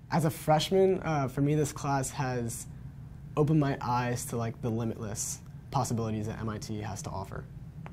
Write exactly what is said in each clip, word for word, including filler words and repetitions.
As a freshman, uh, for me, this class has opened my eyes to like the limitless possibilities that M I T has to offer.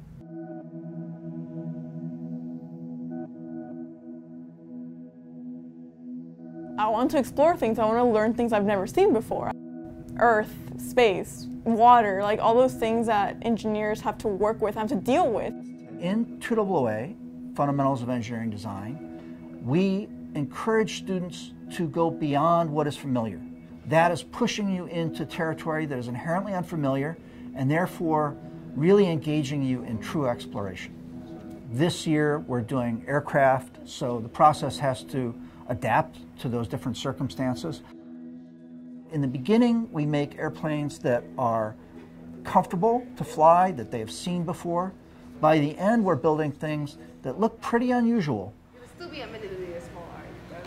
I want to explore things. I want to learn things I've never seen before. Earth, space, water, like all those things that engineers have to work with, have to deal with. In two A A, Fundamentals of Engineering Design, we encourage students to go beyond what is familiar. That is pushing you into territory that is inherently unfamiliar and therefore really engaging you in true exploration. This year we're doing aircraft, so the process has to adapt to those different circumstances. In the beginning, we make airplanes that are comfortable to fly, that they have seen before. By the end, we're building things that look pretty unusual. It would still be admittedly a small art,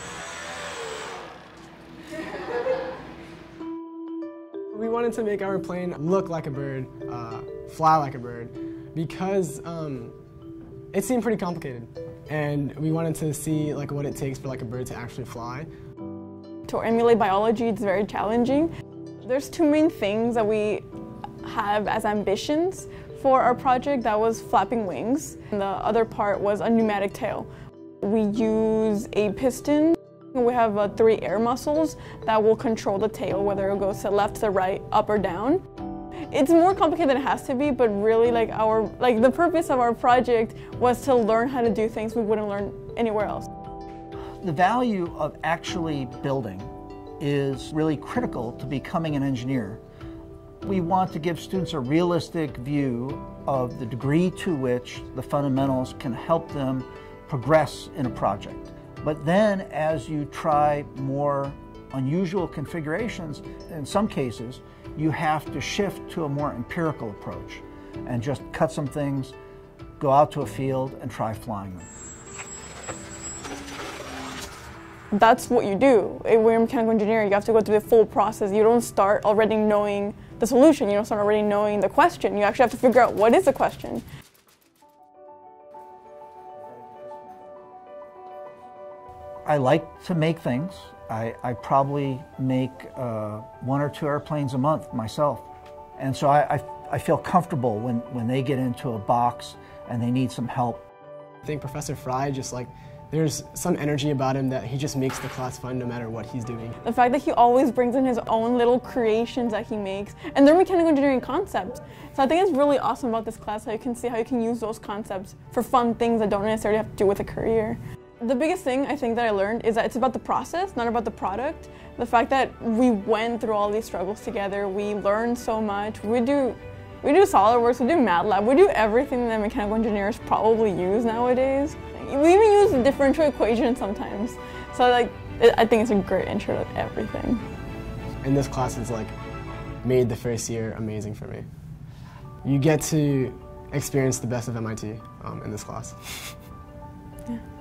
but We wanted to make our plane look like a bird, uh, fly like a bird, because um, it seemed pretty complicated. And we wanted to see like what it takes for like a bird to actually fly. To emulate biology, it's very challenging. There's two main things that we have as ambitions for our project. That was flapping wings, and the other part was a pneumatic tail. We use a piston. We have uh, three air muscles that will control the tail, whether it goes to left, to right, up or down. It's more complicated than it has to be, but really like our like the purpose of our project was to learn how to do things we wouldn't learn anywhere else. The value of actually building is really critical to becoming an engineer. We want to give students a realistic view of the degree to which the fundamentals can help them progress in a project. But then as you try more unusual configurations, in some cases, you have to shift to a more empirical approach and just cut some things, go out to a field and try flying them. That's what you do. When you're a mechanical engineer, you have to go through the full process. You don't start already knowing the solution. You don't start already knowing the question. You actually have to figure out what is the question. I like to make things. I, I probably make uh, one or two airplanes a month myself. And so I, I, I feel comfortable when, when they get into a box and they need some help. I think Professor Fry just like, there's some energy about him that he just makes the class fun no matter what he's doing. The fact that he always brings in his own little creations that he makes, and they're mechanical engineering concepts. So I think it's really awesome about this class how you can see how you can use those concepts for fun things that don't necessarily have to do with a career. The biggest thing I think that I learned is that it's about the process, not about the product. The fact that we went through all these struggles together, we learned so much. We do, we do SolidWorks, we do MATLAB, we do everything that mechanical engineers probably use nowadays. We even use the differential equation sometimes. So like, I think it's a great intro to everything. And this class has like made the first year amazing for me. You get to experience the best of M I T um, in this class. Yeah.